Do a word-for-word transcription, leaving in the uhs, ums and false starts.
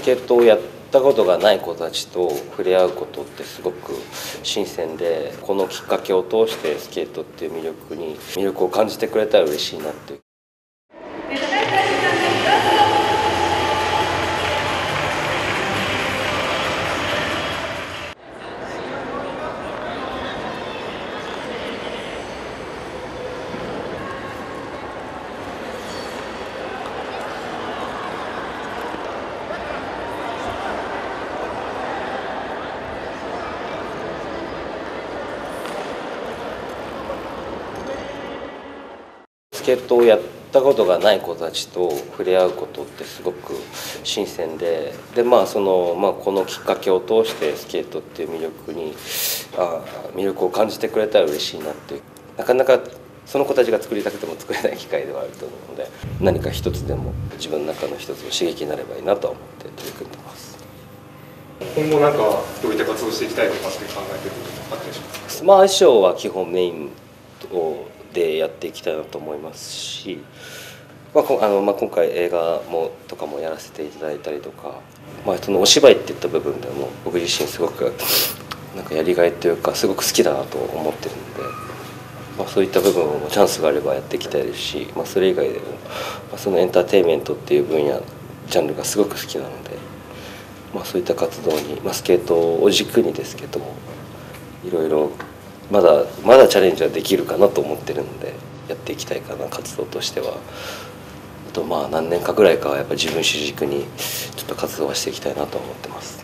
スケートをやったことがない子たちと触れ合うことってすごく新鮮で、このきっかけを通してスケートっていう魅力に魅力を感じてくれたら嬉しいなっていう。スケートをやったことがない子たちと触れ合うことってすごく新鮮で、でまあその、まあ、このきっかけを通してスケートっていう魅力にあ魅力を感じてくれたら嬉しいなっていう。なかなかその子たちが作りたくても作れない機会ではあると思うので、何か一つでも自分の中の一つの刺激になればいいなと思って取り組んでます。 今後なんかどういった活動していきたいとかって考えてることもあったりしますか？ まあ衣装は基本メインをでやっていきたいなと思いますし、まあこあのまあ、今回映画もとかもやらせていただいたりとか、まあ、そのお芝居っていった部分でも僕自身すごくなんかやりがいというかすごく好きだなと思ってるので、まあ、そういった部分もチャンスがあればやっていきたいですし、まあ、それ以外でも、まあ、そのエンターテインメントっていう分野ジャンルがすごく好きなので、まあ、そういった活動に、まあ、スケートを軸にですけどいろいろまだまだチャレンジはできるかなと思ってるのでやっていきたいかな、活動としては。あとまあ何年かぐらいかはやっぱ自分主軸にちょっと活動はしていきたいなと思ってます。